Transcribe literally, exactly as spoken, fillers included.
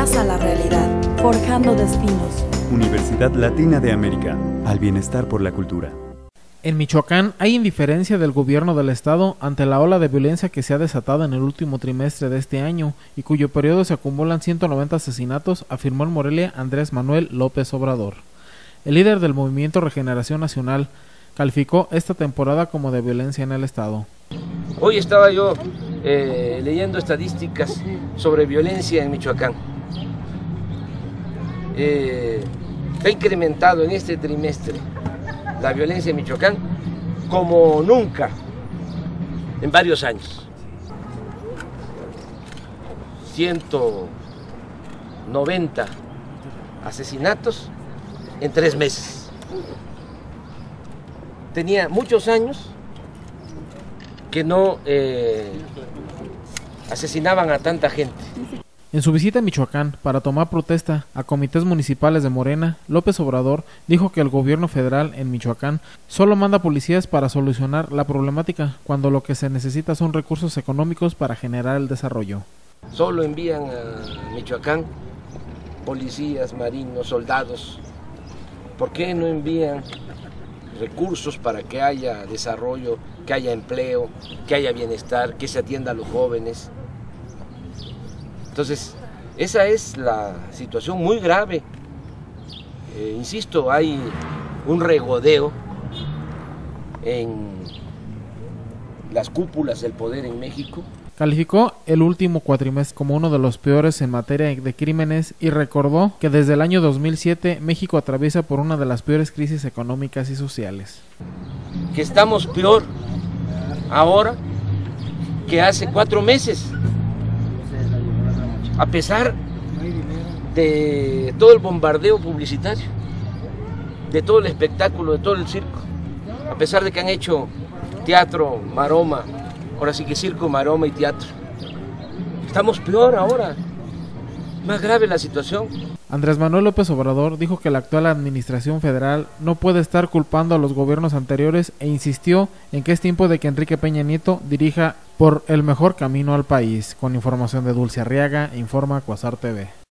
más a la realidad, forjando destinos. Universidad Latina de América, al bienestar por la cultura. En Michoacán hay indiferencia del gobierno del estado ante la ola de violencia que se ha desatado en el último trimestre de este año y cuyo periodo se acumulan ciento noventa asesinatos, afirmó en Morelia Andrés Manuel López Obrador. El líder del Movimiento Regeneración Nacional calificó esta temporada como de violencia en el estado. Hoy estaba yo eh, leyendo estadísticas sobre violencia en Michoacán. Eh, ha incrementado en este trimestre la violencia en Michoacán como nunca en varios años. ciento noventa asesinatos en tres meses. Tenía muchos años que no eh, asesinaban a tanta gente. En su visita a Michoacán para tomar protesta a comités municipales de Morena, López Obrador dijo que el gobierno federal en Michoacán solo manda policías para solucionar la problemática, cuando lo que se necesita son recursos económicos para generar el desarrollo. Solo envían a Michoacán policías, marinos, soldados. ¿Por qué no envían recursos para que haya desarrollo, que haya empleo, que haya bienestar, que se atienda a los jóvenes? Entonces, esa es la situación muy grave. Eh, insisto, hay un regodeo en las cúpulas del poder en México. Calificó el último cuatrimestre como uno de los peores en materia de crímenes y recordó que desde el año dos mil siete México atraviesa por una de las peores crisis económicas y sociales. Que estamos peor ahora que hace cuatro meses. A pesar de todo el bombardeo publicitario, de todo el espectáculo, de todo el circo, a pesar de que han hecho teatro, maroma, ahora sí que circo, maroma y teatro, estamos peor ahora, más grave la situación. Andrés Manuel López Obrador dijo que la actual administración federal no puede estar culpando a los gobiernos anteriores e insistió en que es tiempo de que Enrique Peña Nieto dirija por el mejor camino al país. Con información de Dulce Arriaga, informa Cuasar T V.